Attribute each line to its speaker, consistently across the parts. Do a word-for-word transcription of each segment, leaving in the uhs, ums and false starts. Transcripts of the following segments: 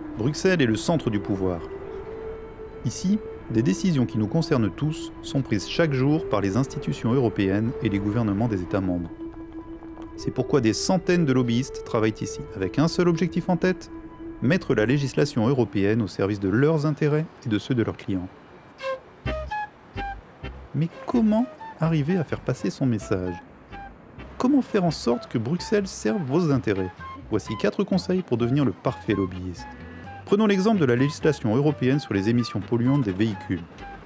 Speaker 1: Bruxelles est le centre du pouvoir. Ici, des décisions qui nous concernent tous sont prises chaque jour par les institutions européennes et les gouvernements des États membres. C'est pourquoi des centaines de lobbyistes travaillent ici, avec un seul objectif en tête, mettre la législation européenne au service de leurs intérêts et de ceux de leurs clients. Mais comment arriver à faire passer son message? Comment faire en sorte que Bruxelles serve vos intérêts? Voici quatre conseils pour devenir le parfait lobbyiste. Prenons l'exemple de la législation européenne sur les émissions polluantes des véhicules.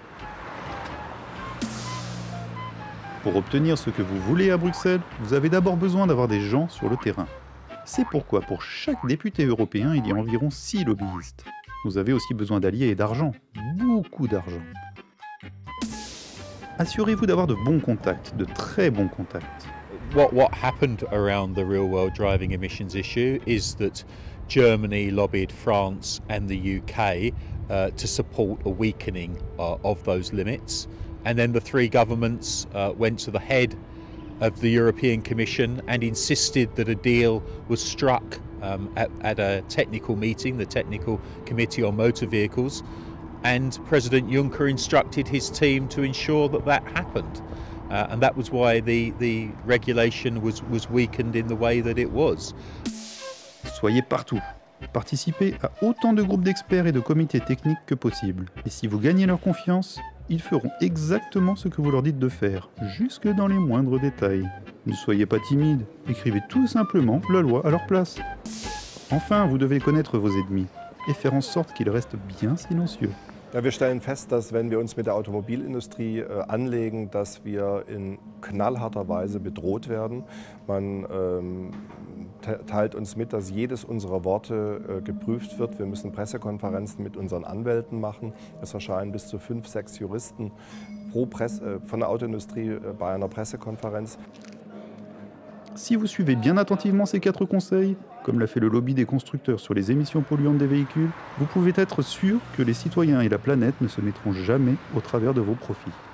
Speaker 1: Pour obtenir ce que vous voulez à Bruxelles, vous avez d'abord besoin d'avoir des gens sur le terrain. C'est pourquoi pour chaque député européen, il y a environ six lobbyistes. Vous avez aussi besoin d'alliés et d'argent, beaucoup d'argent. Assurez-vous d'avoir de bons contacts, de très bons contacts.
Speaker 2: What, what happened around the real-world driving emissions issue is that Germany lobbied France and the U K uh, to support a weakening uh, of those limits. And then the three governments uh, went to the head of the European Commission and insisted that a deal was struck um, at, at a technical meeting, the Technical Committee on Motor Vehicles, and President Juncker instructed his team to ensure that that happened. Uh, and that was why the, the regulation was, was weakened in the way that it was.
Speaker 1: Soyez partout. Participez à autant de groupes d'experts et de comités techniques que possible. Et si vous gagnez leur confiance, ils feront exactement ce que vous leur dites de faire, jusque dans les moindres détails. Ne soyez pas timide, écrivez tout simplement la loi à leur place. Enfin, vous devez connaître vos ennemis et faire en sorte qu'ils restent bien silencieux.
Speaker 3: Ja, wir stellen fest, dass wenn wir uns mit der Automobilindustrie äh, anlegen, dass wir in knallharter Weise bedroht werden. Man ähm, teilt uns mit, dass jedes unserer Worte äh, geprüft wird. Wir müssen Pressekonferenzen mit unseren Anwälten machen. Es erscheinen bis zu fünf, sechs Juristen pro Presse, äh, von der Autoindustrie äh, bei einer Pressekonferenz.
Speaker 1: Si vous suivez bien attentivement ces quatre conseils, comme l'a fait le lobby des constructeurs sur les émissions polluantes des véhicules, vous pouvez être sûr que les citoyens et la planète ne se mettront jamais au travers de vos profits.